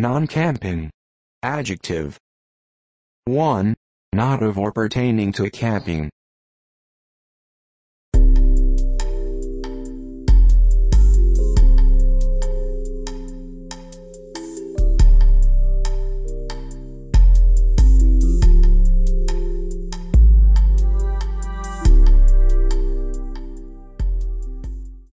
Non-camping. Adjective. 1. Not of or pertaining to camping.